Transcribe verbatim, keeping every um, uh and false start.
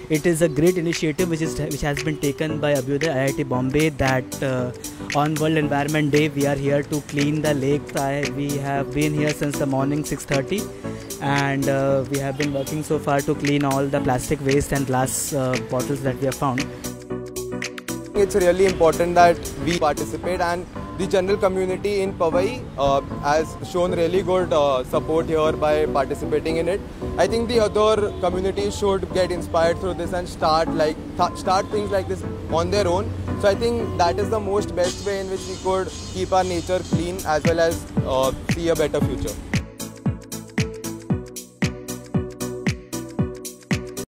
it is a great initiative which is which has been taken by Abhyuday I I T Bombay, that uh, on World Environment Day we are here to clean the lake. I, we have been here since the morning six thirty, and uh, we have been working so far to clean all the plastic waste and glass uh, bottles that we have found. It's really important that we participate, and the general community in Powai uh, has shown really good uh, support here by participating in it. I think the other communities should get inspired through this and start like th start things like this on their own. So I think that is the most best way in which we could keep our nature clean as well as uh, see a better future.